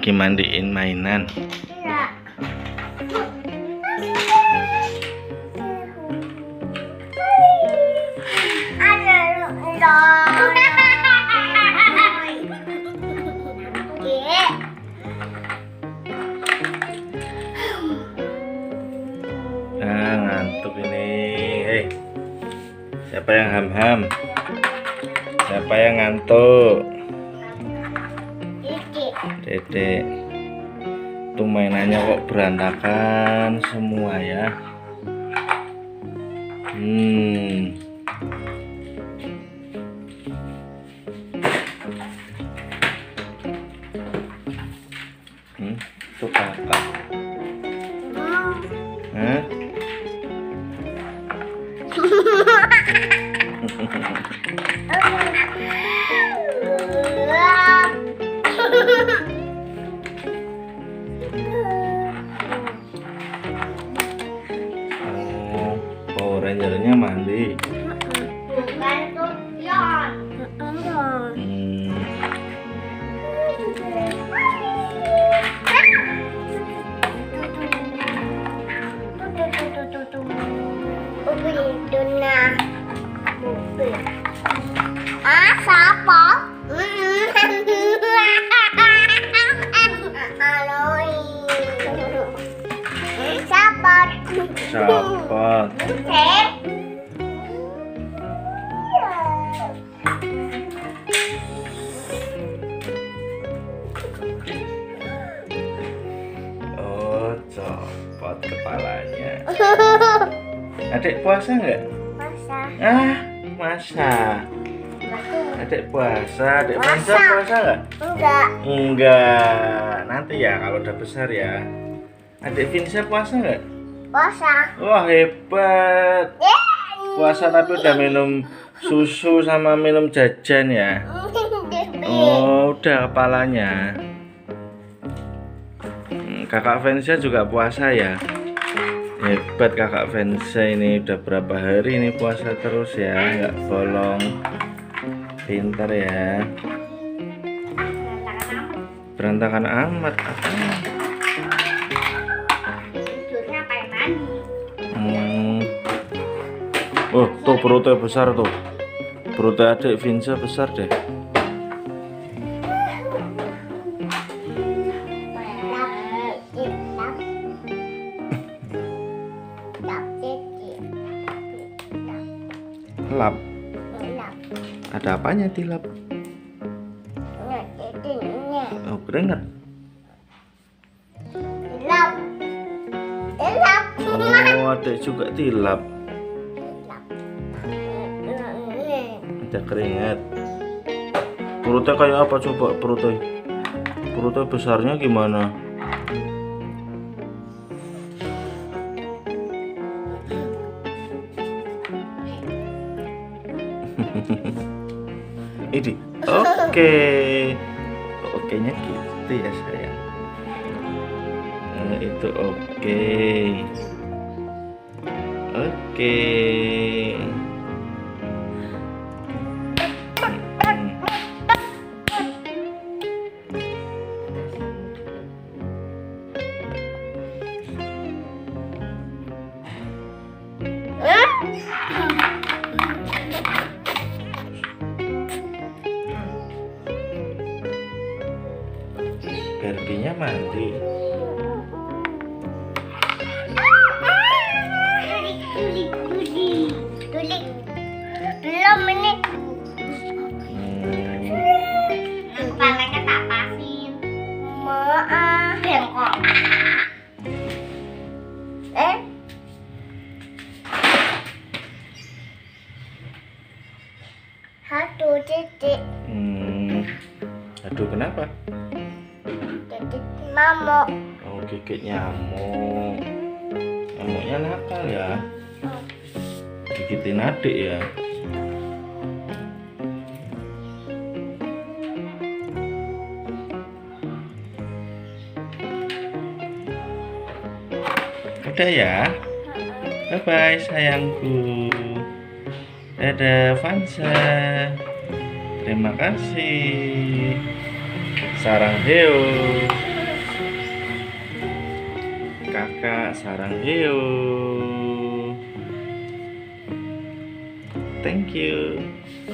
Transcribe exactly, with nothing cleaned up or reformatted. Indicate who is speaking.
Speaker 1: lagi mandiin mainan.
Speaker 2: Iya.
Speaker 1: Ah, ngantuk ini. Hei, siapa yang ham-ham? Siapa yang ngantuk? Dedek. Tuh mainannya kok berantakan semua ya. Hmm. Hmm, itu kakak. Hah? Oh, Power Ranger-nya mandi.
Speaker 2: Bukan tuh, Yon.
Speaker 1: Hmm.
Speaker 2: Ah, siapa? Siapa?
Speaker 1: Sapot. Oh, copot kepalanya. Adik puasa nggak?
Speaker 2: Masa?
Speaker 1: Ah, masa. Adik puasa, adik Vansa
Speaker 2: Puasa.
Speaker 1: puasa nggak?
Speaker 2: Enggak.
Speaker 1: Enggak. Nanti ya kalau udah besar ya. Adik Vinsa puasa nggak?
Speaker 2: Puasa.
Speaker 1: Wah, hebat. Puasa tapi udah minum susu sama minum jajan ya. Oh, udah kepalanya. Hmm, kakak Vansa juga puasa ya. Hebat kakak Vansa ini, udah berapa hari ini puasa terus ya, nggak bolong. Pintar ya. Berantakan amat. Apa?
Speaker 2: Tidurnya kayak mandi.
Speaker 1: Hmm. Oh, tuh perutnya besar tuh. Perutnya adik Vinsa besar deh. Lap. Ada apanya tilap? Oh, keringet.
Speaker 2: Tilap. Tilap.
Speaker 1: Oh, adik juga tilap. Ada keringet. Perutnya kayak apa coba perutnya? Perutnya besarnya gimana? Ini oke. Oke nya gitu ya sayang. Nah, itu oke. Oke. Barbie-nya mandi.
Speaker 2: Tulik, tulik, tulik. Belum ini.
Speaker 1: Hmm.
Speaker 2: Kepalanya tak pasin. Maaf. Bengkok. Eh? Satu titik.
Speaker 1: Hmm. Aduh, kenapa?
Speaker 2: Titik mamuk.
Speaker 1: Oh, gigit nyamuk. Nyamuknya nakal ya. Gigitin adik ya. Udah ya. Bye bye sayangku. Dadah Vansa. Terima kasih. Sarang heo. kakak sarang heo. Thank you.